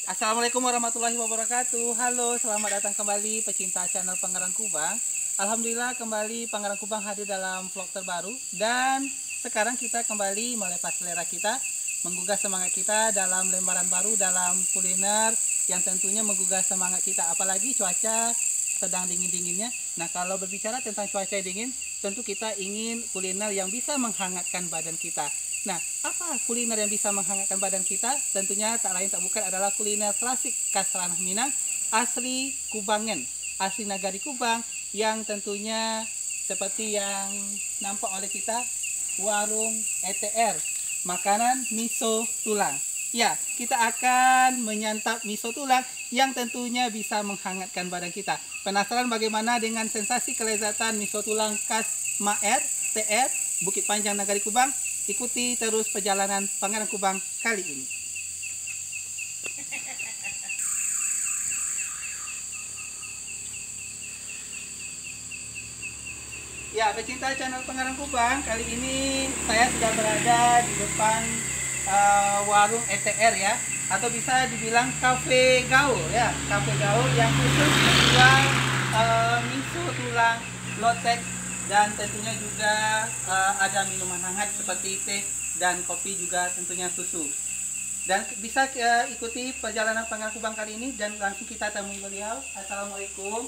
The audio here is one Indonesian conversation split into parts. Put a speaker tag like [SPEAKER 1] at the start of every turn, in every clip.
[SPEAKER 1] Assalamualaikum warahmatullahi wabarakatuh. Halo, selamat datang kembali pecinta channel Pangerang Kubang. Alhamdulillah kembali Pangerang Kubang hadir dalam vlog terbaru. Dan sekarang kita kembali melepas selera kita, menggugah semangat kita dalam lembaran baru dalam kuliner yang tentunya menggugah semangat kita. Apalagi cuaca sedang dingin-dinginnya. Nah, kalau berbicara tentang cuaca dingin, tentu kita ingin kuliner yang bisa menghangatkan badan kita. Nah, apa kuliner yang bisa menghangatkan badan kita? Tentunya tak lain tak bukan adalah kuliner klasik khas ranah Minang, asli Kubangen, asli Nagari Kubang, yang tentunya seperti yang nampak oleh kita, warung ETR, makanan miso tulang. Ya, kita akan menyantap miso tulang yang tentunya bisa menghangatkan badan kita. Penasaran bagaimana dengan sensasi kelezatan miso tulang khas Maer, TR, Bukit Panjang Nagari Kubang? Ikuti terus perjalanan Pangerang Kubang kali ini. Ya, pecinta channel Pangerang Kubang, kali ini saya sudah berada di depan warung ETR ya, atau bisa dibilang kafe gaul ya, kafe gaul yang khusus menjual miso tulang, lotek, dan tentunya juga ada minuman hangat seperti teh dan kopi, juga tentunya susu. Dan bisa ikuti perjalanan Pangerang Kubang kali ini dan langsung kita temui beliau. Assalamualaikum.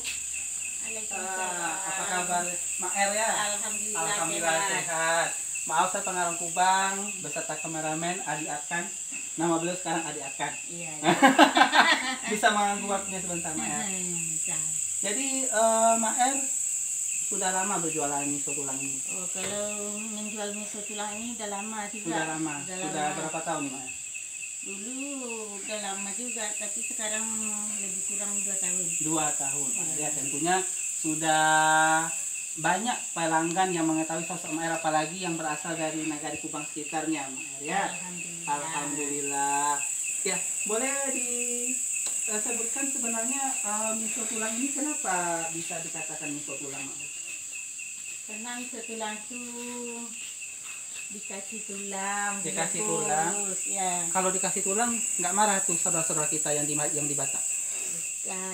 [SPEAKER 1] Apa kabar Maer ya? Alhamdulillah sehat. Maaf, saya Pangerang Kubang beserta kameramen Adi Arkan. Nama beliau sekarang Adi Arkan. Iya. Bisa mengganggu waktunya sebentar Maer? Jadi Maer sudah lama berjualan miso tulang ini?
[SPEAKER 2] Oh, kalau menjual miso tulang ini udah lama juga.
[SPEAKER 1] Sudah lama. Sudah berapa tahun nih, Maya?
[SPEAKER 2] Dulu udah lama juga, tapi sekarang lebih kurang 2 tahun.
[SPEAKER 1] 2 tahun. Ya, tentunya sudah banyak pelanggan yang mengetahui sosok Maer, apalagi yang berasal dari Nagari Kubang sekitarnya, Maer ya.
[SPEAKER 2] Alhamdulillah.
[SPEAKER 1] Alhamdulillah. Ya, boleh disebutkan sebenarnya miso tulang ini kenapa bisa dikatakan miso tulang, Maer?
[SPEAKER 2] Karena miso tulang itu dikasih tulang.
[SPEAKER 1] Dikasih tulang.
[SPEAKER 2] Ya.
[SPEAKER 1] Kalau dikasih tulang nggak marah tuh saudara-saudara kita yang di Batak?
[SPEAKER 2] Bukan.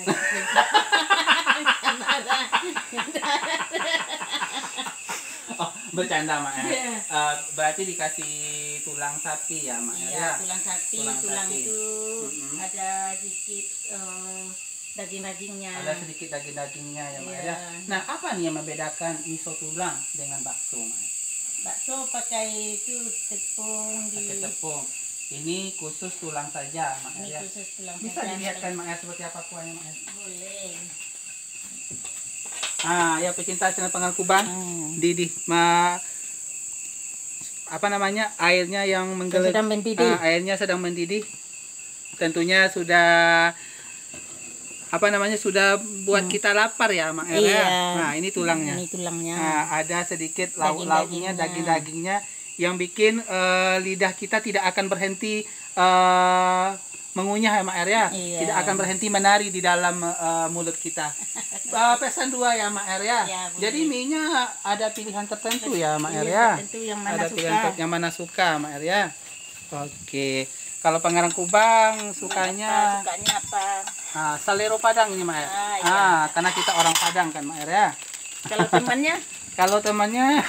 [SPEAKER 1] Oh, bercanda Mak ya.
[SPEAKER 2] Yeah.
[SPEAKER 1] Berarti dikasih tulang sapi ya Mak
[SPEAKER 2] Iya,
[SPEAKER 1] ya?
[SPEAKER 2] tulang sapi. Tulang
[SPEAKER 1] sapi.
[SPEAKER 2] itu ada sedikit daging-dagingnya.
[SPEAKER 1] Ada sedikit daging-dagingnya ya Mak ya.
[SPEAKER 2] Yeah.
[SPEAKER 1] Nah, apa nih yang membedakan miso tulang dengan bakso Mak?
[SPEAKER 2] Bakso pakai itu tepung
[SPEAKER 1] Pakai tepung. Ini khusus tulang saja Mak
[SPEAKER 2] Ini
[SPEAKER 1] ya.
[SPEAKER 2] khusus tulang
[SPEAKER 1] Bisa
[SPEAKER 2] saja.
[SPEAKER 1] dilihatkan Mak ya seperti apa kuahnya Mak ya?
[SPEAKER 2] Boleh.
[SPEAKER 1] Ya pecinta channel Pangerang Kubang, Didi, apa namanya, airnya yang
[SPEAKER 2] Sedang mendidih.
[SPEAKER 1] Airnya sedang mendidih. Tentunya sudah sudah buat kita lapar ya Mak ya.
[SPEAKER 2] Iya.
[SPEAKER 1] Nah, ini tulangnya.
[SPEAKER 2] Ini tulangnya.
[SPEAKER 1] Nah, ada sedikit lauk-lauknya, daging-dagingnya yang bikin lidah kita tidak akan berhenti mengunyah ya Mak ya.
[SPEAKER 2] Iya.
[SPEAKER 1] Tidak akan berhenti menari di dalam mulut kita. Pesan 2 ya Mak ya.
[SPEAKER 2] Ya,
[SPEAKER 1] jadi mie-nya ada pilihan tertentu ya Mak
[SPEAKER 2] Iya,
[SPEAKER 1] ya.
[SPEAKER 2] tertentu yang mana
[SPEAKER 1] Ada
[SPEAKER 2] suka.
[SPEAKER 1] pilihan yang mana suka Mak ya. Oke. Kalau Pangerang Kubang sukanya
[SPEAKER 2] apa?
[SPEAKER 1] salero Padang ini Mak.
[SPEAKER 2] Iya.
[SPEAKER 1] Karena kita orang Padang kan Mak ya.
[SPEAKER 2] Kalau temannya?
[SPEAKER 1] Kalau temannya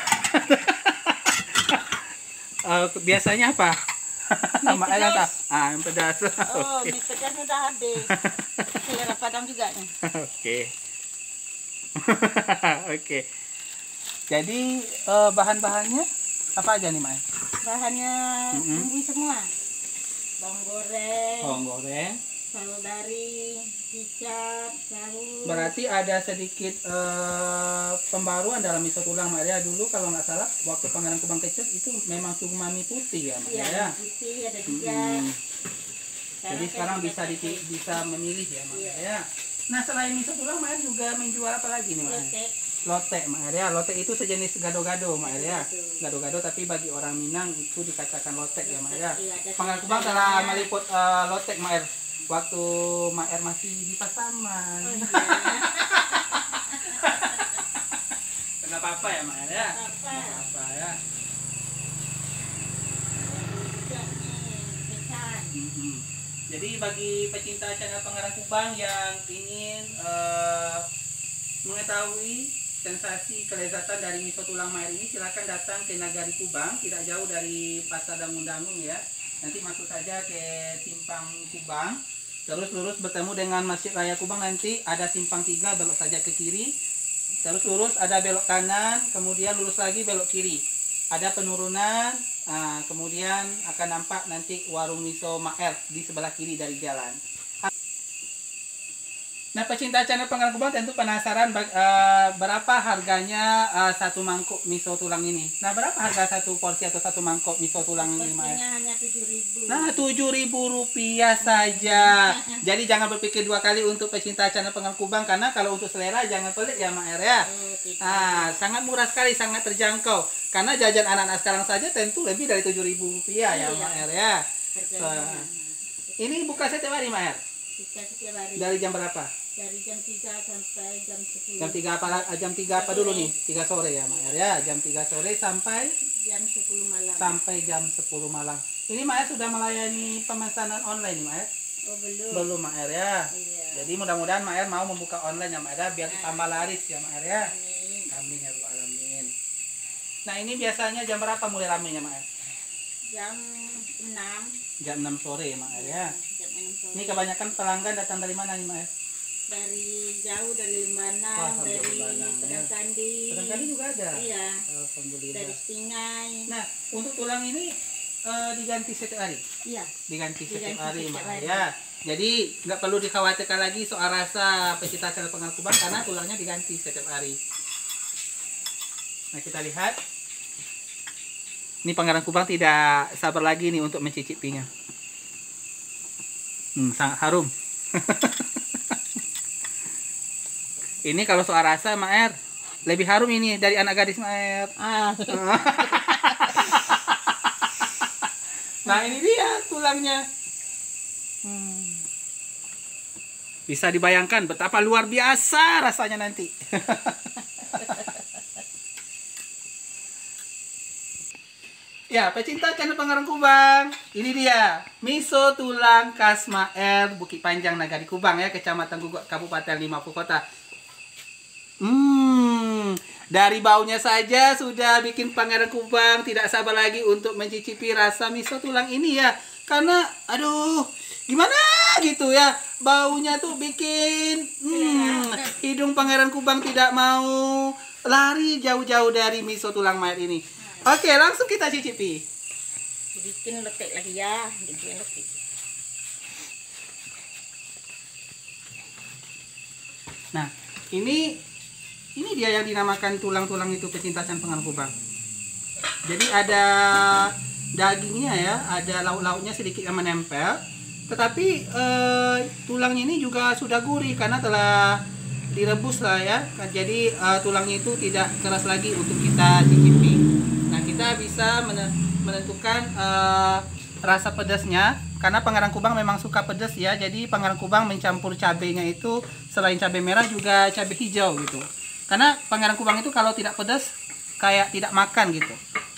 [SPEAKER 1] biasanya apa?
[SPEAKER 2] Mie pedas.
[SPEAKER 1] Yang pedas.
[SPEAKER 2] Oh, mie pedas udah habis. Selera Padang juga nih.
[SPEAKER 1] Oke. Oke. Jadi bahan-bahannya apa aja nih, Mai?
[SPEAKER 2] Bahannya bumbu semua. Bawang goreng,
[SPEAKER 1] Bawang goreng.
[SPEAKER 2] saudari, kicap, saus.
[SPEAKER 1] Berarti ada sedikit pembaruan dalam miso tulang, Mai ya. Dulu kalau nggak salah waktu Pangerang Kubang kecil itu memang cuma mie putih ya, Mai
[SPEAKER 2] Iya,
[SPEAKER 1] ya.
[SPEAKER 2] putih ada juga.
[SPEAKER 1] Jadi sekarang bisa memilih ya, Mai ya. Nah, selain miso tulang, Mai juga menjual apa lagi nih, Mai?
[SPEAKER 2] Lotek.
[SPEAKER 1] Lotek, Mak ya. Lotek itu sejenis gado-gado, Mak ya. Gado-gado, tapi bagi orang Minang itu dikatakan lotek ya, Mak ya. Pangerang Kubang telah meliput lotek, Mak. Waktu Mak masih di Pasaman.
[SPEAKER 2] Oh, iya.
[SPEAKER 1] Enggak apa-apa ya, Mak ya.
[SPEAKER 2] Apa?
[SPEAKER 1] Apa ya.
[SPEAKER 2] Juga nih, pesan.
[SPEAKER 1] Jadi bagi pecinta channel Pangaran Kubang yang ingin mengetahui sensasi kelezatan dari miso tulang Maer ini, silakan datang ke Nagari Kubang, tidak jauh dari Pasar Dangun-Dangun ya. Nanti masuk saja ke Simpang Kubang, terus lurus bertemu dengan Masjid Raya Kubang, nanti ada simpang 3, belok saja ke kiri, terus lurus ada belok kanan, kemudian lurus lagi belok kiri. Ada penurunan, kemudian akan nampak nanti warung miso Maer di sebelah kiri dari jalan. Nah, pecinta channel Pangaran Kubang tentu penasaran berapa harganya satu mangkuk miso tulang ini. Nah, berapa harga satu porsi atau satu mangkok miso tulang ini, Maer?
[SPEAKER 2] Hanya 7.000.
[SPEAKER 1] Nah, Rp7.000 saja. Jadi jangan berpikir dua kali untuk pecinta channel Pangaran Kubang, karena kalau untuk selera jangan pelit ya, Maer ya. Sangat murah sekali, sangat terjangkau. Karena jajan anak-anak sekarang saja tentu lebih dari Rp7.000 ya, Maer ya. Ini buka setiap hari, Maer?
[SPEAKER 2] Buka setiap hari.
[SPEAKER 1] Dari jam berapa?
[SPEAKER 2] Dari jam 3 sampai jam 10.
[SPEAKER 1] Jam 3 apa dulu nih? 3 sore ya, Maer ya. Jam 3 sore sampai
[SPEAKER 2] jam 10 malam.
[SPEAKER 1] jam 10 malam. Ini Maer sudah melayani pemesanan online, Maer?
[SPEAKER 2] Oh, belum.
[SPEAKER 1] Belum, Maer ya.
[SPEAKER 2] Iya.
[SPEAKER 1] Jadi mudah-mudahan Maer mau membuka online ya, Maer ya, biar tambah laris ya, Maer ya.
[SPEAKER 2] Amin.
[SPEAKER 1] Amin ya Rabbal alamin. Nah, ini biasanya jam berapa mulai ramenya, Maer?
[SPEAKER 2] Jam 6.
[SPEAKER 1] Jam 6 sore ya, Maer ya.
[SPEAKER 2] Jam 6 sore.
[SPEAKER 1] Ini kebanyakan pelanggan datang dari mana nih, Maer?
[SPEAKER 2] Dari jauh, dari Limbanang,
[SPEAKER 1] Wah,
[SPEAKER 2] dari
[SPEAKER 1] Limbanang, ya.
[SPEAKER 2] Pedang Kandi.
[SPEAKER 1] Pedang Kandi juga ada.
[SPEAKER 2] Iya.
[SPEAKER 1] Alhamdulillah.
[SPEAKER 2] Dari Pingai.
[SPEAKER 1] Nah, untuk tulang ini diganti setiap hari?
[SPEAKER 2] Iya.
[SPEAKER 1] Diganti setiap
[SPEAKER 2] Diganti
[SPEAKER 1] hari,
[SPEAKER 2] setiap
[SPEAKER 1] Maer
[SPEAKER 2] hari.
[SPEAKER 1] ya. Jadi nggak perlu dikhawatirkan lagi soal rasa pecinta channel Pangaran Kubang, karena tulangnya diganti setiap hari. Nah, kita lihat. Ini Pangaran Kubang tidak sabar lagi nih untuk mencicipinya. Sangat harum. Ini kalau soal rasa, Maer, lebih harum ini dari anak gadis, Maer. Nah, ini dia tulangnya. Bisa dibayangkan betapa luar biasa rasanya nanti. Ya, pecinta channel Pangaran Kubang, ini dia miso tulang khas Maer Bukit Panjang Nagari Kubang ya, Kecamatan Guguk, Kabupaten 50 Kota. Dari baunya saja sudah bikin Pangaran Kubang tidak sabar lagi untuk mencicipi rasa miso tulang ini ya. Karena aduh, gimana gitu ya, baunya tuh bikin hidung Pangaran Kubang tidak mau lari jauh-jauh dari miso tulang Maer ini. Oke, langsung kita cicipi.
[SPEAKER 2] Bikin letek lagi ya, bikin letek.
[SPEAKER 1] Nah, ini dia yang dinamakan tulang-tulang itu, pecinta channel Pangaran Kubang. Jadi ada dagingnya ya, ada lauk-lauknya sedikit yang menempel. Tetapi tulangnya ini juga sudah gurih karena telah direbus lah ya. Jadi tulangnya itu tidak keras lagi untuk kita cicipi. Nah, kita bisa menentukan rasa pedasnya, karena Pangaran Kubang memang suka pedas ya. Jadi Pangaran Kubang mencampur cabenya itu selain cabai merah juga cabai hijau gitu. Karena Pangaran Kubang itu kalau tidak pedas kayak tidak makan gitu.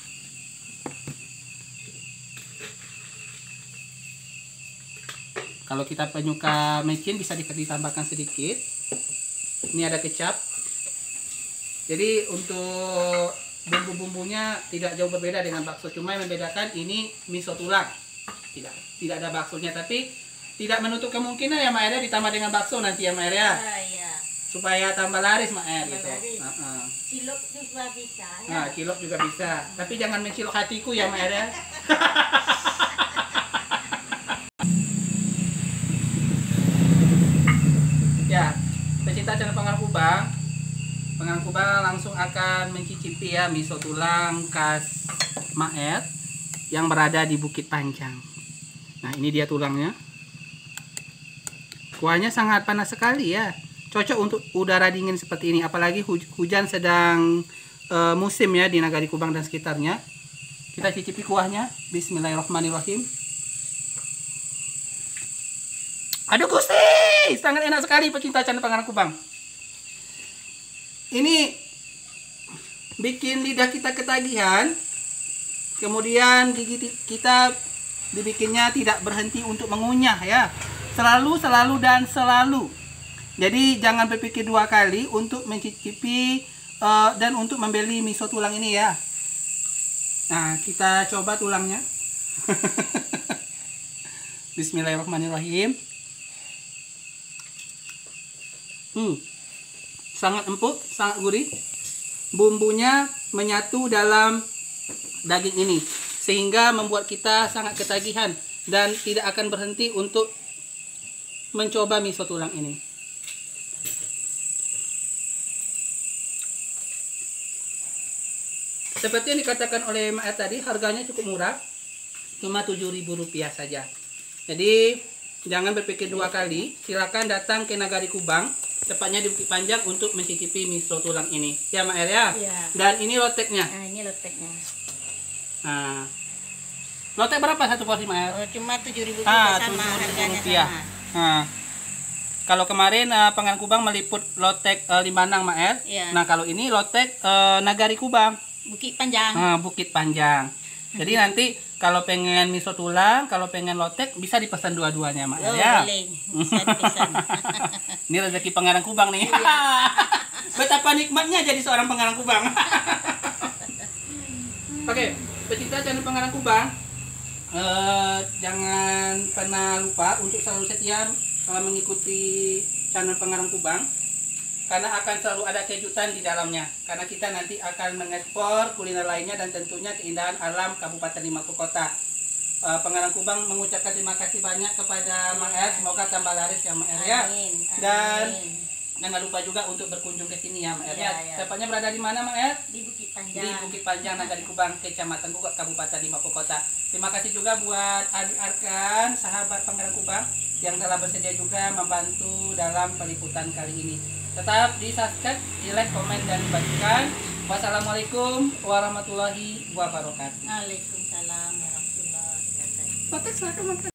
[SPEAKER 1] Kalau kita penyuka micin bisa ditambahkan sedikit. Ini ada kecap. Jadi untuk bumbu-bumbunya tidak jauh berbeda dengan bakso, cuma yang membedakan ini miso tulang. Tidak ada baksonya, tapi tidak menutup kemungkinan ya, Maer, ditambah dengan bakso nanti ya, Maer ya.
[SPEAKER 2] Iya.
[SPEAKER 1] Supaya tambah laris, Maer gitu.
[SPEAKER 2] Cilok juga bisa ya.
[SPEAKER 1] Nah, cilok juga bisa. Tapi jangan mencilok hatiku ya, Maer ya. Ya, pecinta channel Pangaran Kubang, Pangaran Kubang langsung akan mencicipi ya miso tulang khas Maer yang berada di Bukit Panjang. Nah, ini dia tulangnya. Kuahnya sangat panas sekali ya. Cocok untuk udara dingin seperti ini, apalagi hujan sedang musim ya di Nagari Kubang dan sekitarnya. Kita cicipi kuahnya. Bismillahirrahmanirrahim. Aduh Gusti, sangat enak sekali pecinta channel Pangaran Kubang. Ini bikin lidah kita ketagihan, kemudian gigi kita dibikinnya tidak berhenti untuk mengunyah ya. Selalu dan selalu. Jadi jangan berpikir dua kali untuk mencicipi dan untuk membeli miso tulang ini ya. Nah, kita coba tulangnya. Bismillahirrahmanirrahim. Sangat empuk, sangat gurih. Bumbunya menyatu dalam daging ini sehingga membuat kita sangat ketagihan dan tidak akan berhenti untuk mencoba miso tulang ini. Seperti yang dikatakan oleh Mak tadi, harganya cukup murah, cuma Rp7.000 saja. Jadi jangan berpikir dua kali, silakan datang ke Nagari Kubang, tepatnya di Bukit Panjang untuk mencicipi miso tulang ini. Ya Mak ya?
[SPEAKER 2] Iya.
[SPEAKER 1] Dan ini loteknya.
[SPEAKER 2] Nah, ini loteknya.
[SPEAKER 1] Nah, lotek berapa satu porsi Mak?
[SPEAKER 2] Oh, cuma Rp7.000 sama, harganya
[SPEAKER 1] Rp7.000.
[SPEAKER 2] sama.
[SPEAKER 1] Nah, kalau kemarin Pangaran Kubang meliput lotek Limbanang Mak.
[SPEAKER 2] Iya.
[SPEAKER 1] Nah, kalau ini lotek Nagari Kubang.
[SPEAKER 2] Bukit Panjang.
[SPEAKER 1] Bukit Panjang. Jadi nanti kalau pengen miso tulang, kalau pengen lotek bisa dipesan dua-duanya Mak
[SPEAKER 2] Oh,
[SPEAKER 1] ya.
[SPEAKER 2] boleh. Bisa dipesan.
[SPEAKER 1] Ini rezeki Pangaran Kubang nih.
[SPEAKER 2] Iya.
[SPEAKER 1] Betapa nikmatnya jadi seorang Pangaran Kubang. Oke, pecinta channel Pangaran Kubang, jangan pernah lupa untuk selalu setia mengikuti channel Pangaran Kubang, karena akan selalu ada kejutan di dalamnya. Karena kita nanti akan mengekspor kuliner lainnya dan tentunya keindahan alam Kabupaten Limako Kota. Pangaran Kubang mengucapkan terima kasih banyak kepada Mak Er. Semoga tambah laris ya Mak Er ya.
[SPEAKER 2] Amin.
[SPEAKER 1] Dan jangan lupa juga untuk berkunjung ke sini ya Mak Er ya.
[SPEAKER 2] Ya.
[SPEAKER 1] Tepatnya berada di mana Mak Er?
[SPEAKER 2] Di Bukit Panjang.
[SPEAKER 1] Di Bukit Panjang, Nagari Kubang, Kecamatan Gugak, Kabupaten Limako Kota. Terima kasih juga buat adik Arkan, sahabat Pangaran Kubang, yang telah bersedia juga membantu dalam peliputan kali ini. Tetap di subscribe, di like, komen, dan bagikan. Wassalamualaikum warahmatullahi wabarakatuh.
[SPEAKER 2] Waalaikumsalam warahmatullahi wabarakatuh.
[SPEAKER 1] Kotek silakan.